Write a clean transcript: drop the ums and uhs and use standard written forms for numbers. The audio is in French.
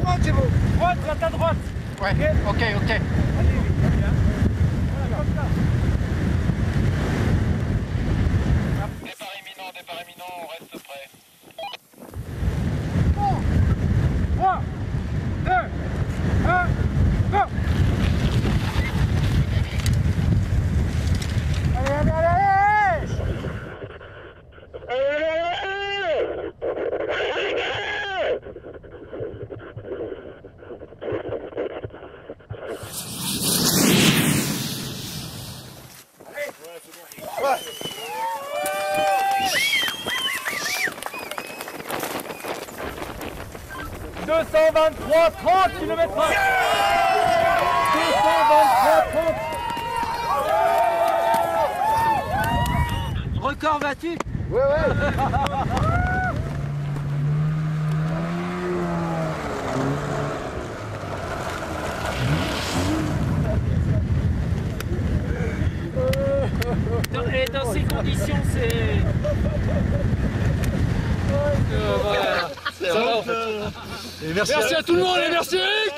droite, c'est bon. Droite, à droite. Ouais, ok. Allez, vite, voilà, comme ça. Départ imminent, on reste prêt. 3, 2, 1, go! Ouais. 223, 30 km/h. 223, 30. Record battu. Ouais. Et dans ces conditions, c'est... Voilà. Et merci à tout le monde et merci Eric.